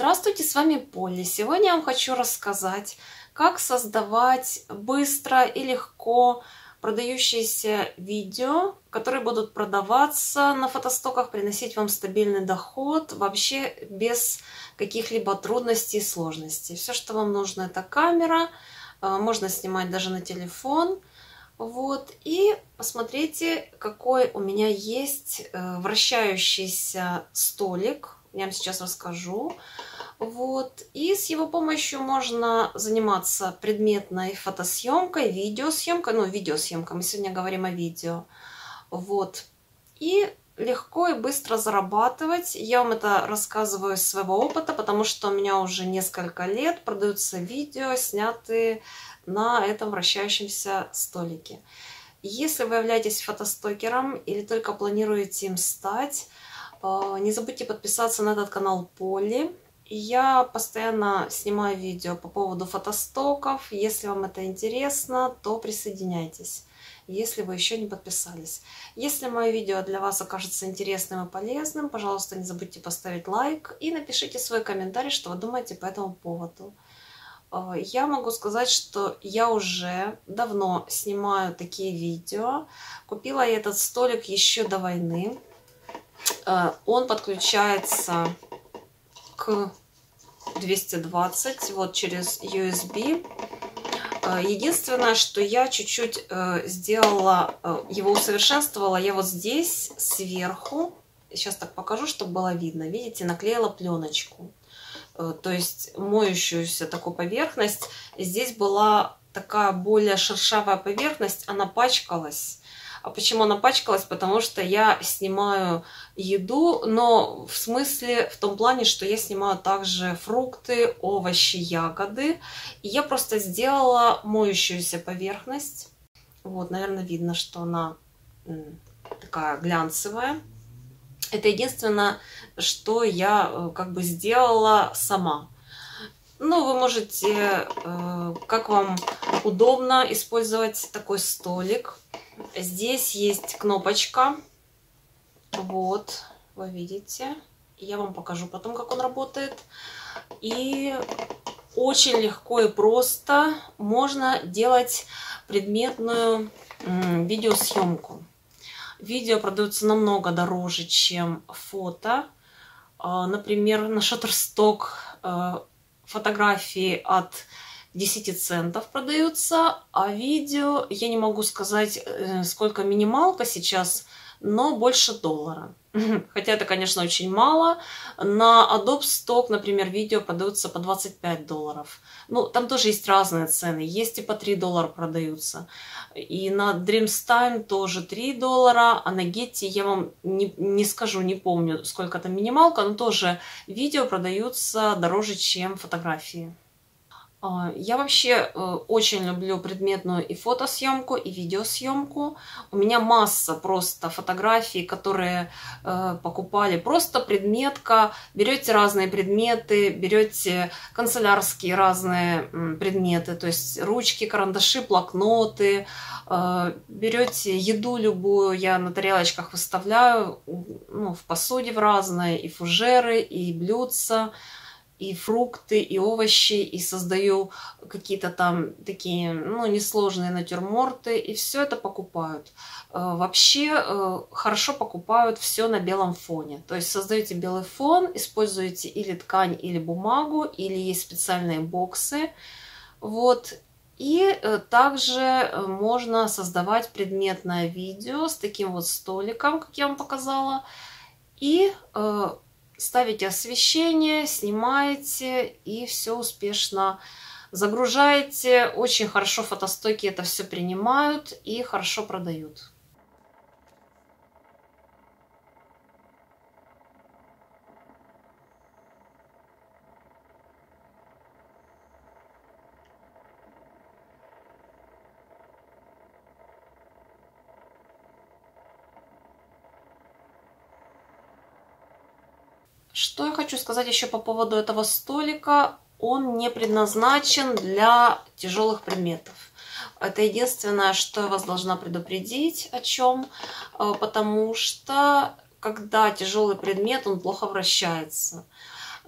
Здравствуйте, с вами Полли. Сегодня я вам хочу рассказать, как создавать быстро и легко продающиеся видео, которые будут продаваться на фотостоках, приносить вам стабильный доход, вообще без каких-либо трудностей и сложностей. Все, что вам нужно, это камера, можно снимать даже на телефон. Вот, и посмотрите, какой у меня есть вращающийся столик. Я вам сейчас расскажу. Вот. И с его помощью можно заниматься предметной фотосъемкой, видеосъемкой. Ну, видеосъемка, мы сегодня говорим о видео. Вот. И легко и быстро зарабатывать. Я вам это рассказываю из своего опыта, потому что у меня уже несколько лет продаются видео, снятые на этом вращающемся столике. Если вы являетесь фотостокером или только планируете им стать, не забудьте подписаться на этот канал Полли. Я постоянно снимаю видео по поводу фотостоков. Если вам это интересно, то присоединяйтесь, если вы еще не подписались. Если мое видео для вас окажется интересным и полезным, пожалуйста, не забудьте поставить лайк и напишите свой комментарий, что вы думаете по этому поводу. Я могу сказать, что я уже давно снимаю такие видео. Купила я этот столик еще до войны. Он подключается к 220 вот через USB. Единственное, что я чуть-чуть сделала, его усовершенствовала, я вот здесь сверху, сейчас так покажу, чтобы было видно, видите, наклеила пленочку. То есть моющуюся такую поверхность. Здесь была такая более шершавая поверхность, она пачкалась. А почему она пачкалась? Потому что я снимаю еду, но в смысле, в том плане, что я снимаю также фрукты, овощи, ягоды. И я просто сделала моющуюся поверхность. Вот, наверное, видно, что она такая глянцевая. Это единственное, что я как бы сделала сама. Ну, вы можете, как вам удобно, использовать такой столик. Здесь есть кнопочка. Вот, вы видите. Я вам покажу потом, как он работает. И очень легко и просто можно делать предметную видеосъемку. Видео продаются намного дороже, чем фото. Например, на Shutterstock фотографии от 10 центов продаются, а видео, я не могу сказать, сколько минималка сейчас, но больше $1. Хотя это, конечно, очень мало. На Adobe Stock, например, видео продаются по $25. Ну, там тоже есть разные цены. Есть и по $3 продаются. И на Dreamstime тоже $3. А на Getty я вам не скажу, не помню, сколько там минималка, но тоже видео продаются дороже, чем фотографии. Я вообще очень люблю предметную и фотосъемку, и видеосъемку. У меня масса просто фотографий, которые покупали. Просто предметка. Берете разные предметы, берете канцелярские разные предметы, то есть ручки, карандаши, блокноты. Берете еду любую, я на тарелочках выставляю, ну, в посуде в разные, и фужеры, и блюдца, и фрукты, и овощи, и создаю какие-то там такие, ну, несложные натюрморты, и все это покупают. Вообще хорошо покупают все на белом фоне. То есть создаете белый фон, используете или ткань, или бумагу, или есть специальные боксы. Вот. И также можно создавать предметное видео с таким вот столиком, как я вам показала, и ставите освещение, снимаете и все успешно загружаете. Очень хорошо фотостоки это все принимают и хорошо продают. Что я хочу сказать еще по поводу этого столика. Он не предназначен для тяжелых предметов. Это единственное, что я вас должна предупредить о чем. Потому что, когда тяжелый предмет, он плохо вращается.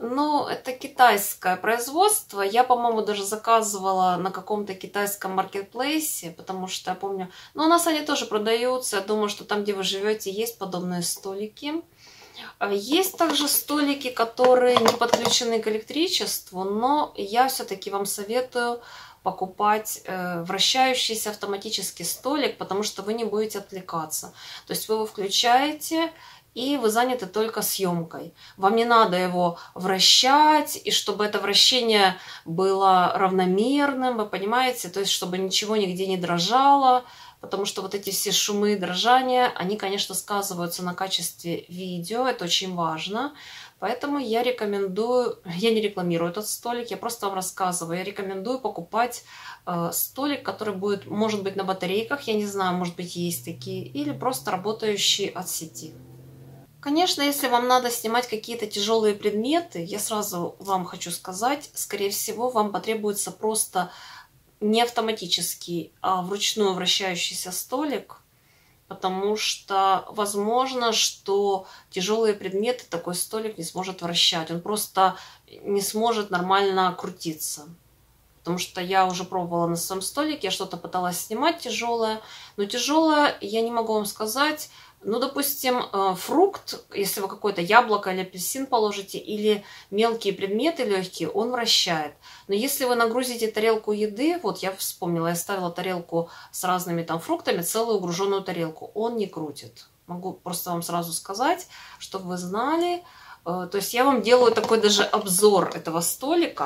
Ну, это китайское производство. Я, по-моему, даже заказывала на каком-то китайском маркетплейсе, потому что я помню... Ну, у нас они тоже продаются. Я думаю, что там, где вы живете, есть подобные столики. Есть также столики, которые не подключены к электричеству, но я все-таки вам советую покупать вращающийся автоматический столик, потому что вы не будете отвлекаться. То есть вы его включаете, и вы заняты только съемкой. Вам не надо его вращать, и чтобы это вращение было равномерным, вы понимаете, то есть чтобы ничего нигде не дрожало, потому что вот эти все шумы и дрожания, они, конечно, сказываются на качестве видео, это очень важно. Поэтому я рекомендую, я не рекламирую этот столик, я просто вам рассказываю, я рекомендую покупать столик, который будет, может быть, на батарейках, я не знаю, может быть, есть такие, или просто работающий от сети. Конечно, если вам надо снимать какие-то тяжелые предметы, я сразу вам хочу сказать, скорее всего, вам потребуется просто не автоматический, а вручную вращающийся столик, потому что возможно, что тяжелые предметы такой столик не сможет вращать, он просто не сможет нормально крутиться. Потому что я уже пробовала на своем столике, я что-то пыталась снимать тяжелое, но тяжелое я не могу вам сказать. Ну, допустим, фрукт, если вы какое-то яблоко или апельсин положите, или мелкие предметы легкие, он вращает. Но если вы нагрузите тарелку еды, вот я вспомнила, я ставила тарелку с разными там фруктами, целую груженую тарелку, он не крутит. Могу просто вам сразу сказать, чтобы вы знали. То есть я вам делаю такой даже обзор этого столика.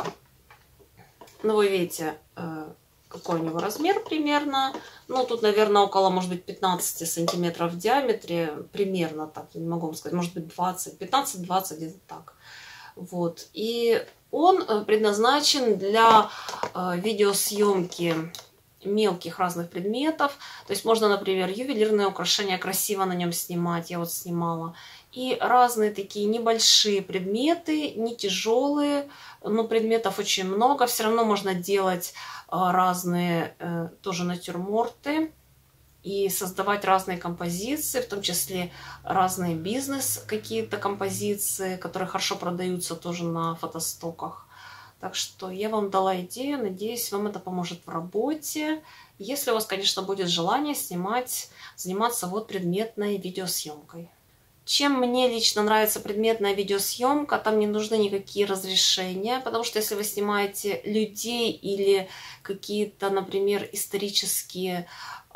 Ну, вы видите, какой у него размер примерно. Ну, тут, наверное, около, может быть, 15 сантиметров в диаметре. Примерно так, я не могу вам сказать. Может быть, 20, 15-20, где-то так. Вот. И он предназначен для видеосъемки мелких разных предметов. То есть можно, например, ювелирные украшения красиво на нем снимать. Я вот снимала. И разные такие небольшие предметы, не тяжелые, но предметов очень много. Все равно можно делать разные тоже натюрморты и создавать разные композиции, в том числе разные бизнес какие-то композиции, которые хорошо продаются тоже на фотостоках. Так что я вам дала идею, надеюсь, вам это поможет в работе. Если у вас, конечно, будет желание заниматься вот предметной видеосъемкой. Чем мне лично нравится предметная видеосъемка, там не нужны никакие разрешения, потому что если вы снимаете людей или какие-то, например, исторические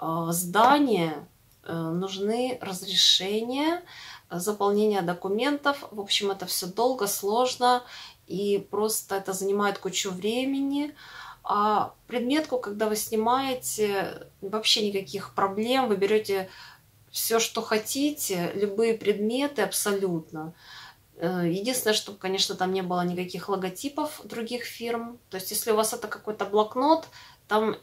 здания, нужны разрешения, заполнение документов. В общем, это все долго, сложно и просто это занимает кучу времени. А предметку, когда вы снимаете, вообще никаких проблем, вы берете все, что хотите, любые предметы абсолютно. Единственное, чтобы, конечно, там не было никаких логотипов других фирм. То есть, если у вас это какой-то блокнот, там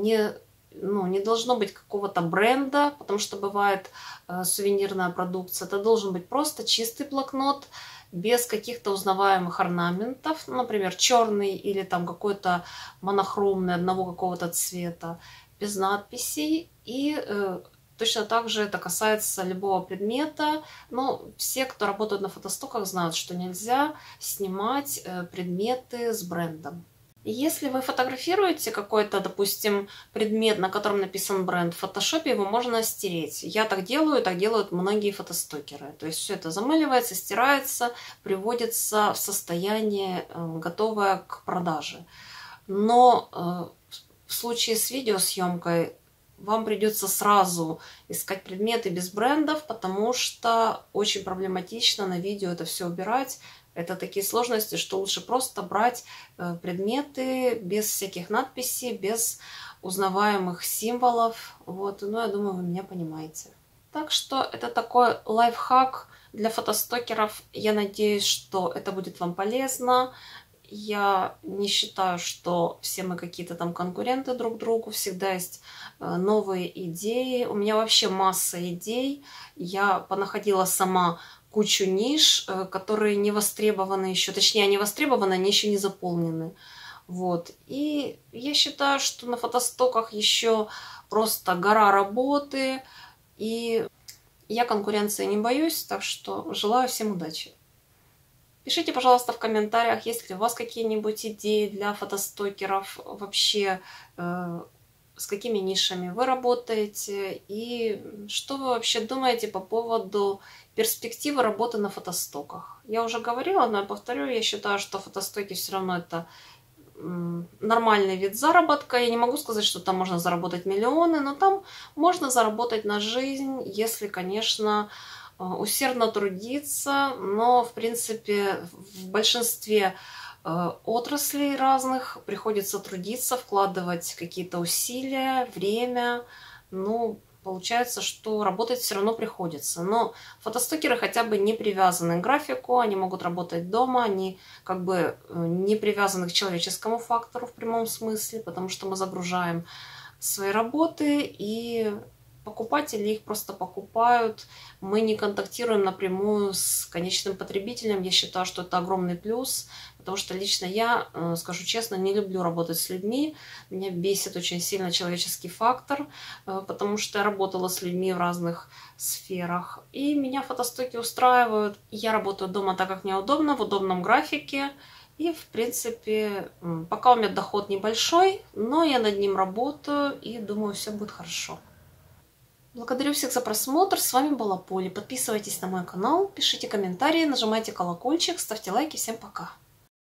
не должно быть какого-то бренда, потому что бывает сувенирная продукция. Это должен быть просто чистый блокнот, без каких-то узнаваемых орнаментов, например, черный или там какой-то монохромный одного какого-то цвета, без надписей. И точно так же это касается любого предмета. Но все, кто работает на фотостоках, знают, что нельзя снимать предметы с брендом. Если вы фотографируете какой-то, допустим, предмет, на котором написан бренд, в фотошопе его можно стереть. Я так делаю, так делают многие фотостокеры. То есть все это замыливается, стирается, приводится в состояние, готовое к продаже. Но в случае с видеосъемкой вам придется сразу искать предметы без брендов, потому что очень проблематично на видео это все убирать. Это такие сложности, что лучше просто брать предметы без всяких надписей, без узнаваемых символов. Вот, ну, я думаю, вы меня понимаете. Так что это такой лайфхак для фотостокеров. Я надеюсь, что это будет вам полезно. Я не считаю, что все мы какие-то там конкуренты друг другу. Всегда есть новые идеи. У меня вообще масса идей. Я понаходила сама кучу ниш, которые не востребованы еще. Точнее, они востребованы, они еще не заполнены. Вот. И я считаю, что на фотостоках еще просто гора работы. И я конкуренции не боюсь. Так что желаю всем удачи. Пишите, пожалуйста, в комментариях, есть ли у вас какие-нибудь идеи для фотостокеров, вообще с какими нишами вы работаете и что вы вообще думаете по поводу перспективы работы на фотостоках. Я уже говорила, но я повторю, я считаю, что фотостоки все равно это нормальный вид заработка. Я не могу сказать, что там можно заработать миллионы, но там можно заработать на жизнь, если, конечно, усердно трудиться. Но, в принципе, в большинстве отраслей разных приходится трудиться, вкладывать какие-то усилия, время. Ну, получается, что работать все равно приходится. Но фотостокеры хотя бы не привязаны к графику, они могут работать дома, они как бы не привязаны к человеческому фактору в прямом смысле, потому что мы загружаем свои работы, и покупатели их просто покупают. Мы не контактируем напрямую с конечным потребителем. Я считаю, что это огромный плюс, потому что лично я, скажу честно, не люблю работать с людьми. Меня бесит очень сильно человеческий фактор, потому что я работала с людьми в разных сферах. И меня фотостоки устраивают. Я работаю дома так, как мне удобно, в удобном графике. И, в принципе, пока у меня доход небольшой, но я над ним работаю и думаю, все будет хорошо. Благодарю всех за просмотр. С вами была Поли. Подписывайтесь на мой канал, пишите комментарии, нажимайте колокольчик, ставьте лайки. Всем пока!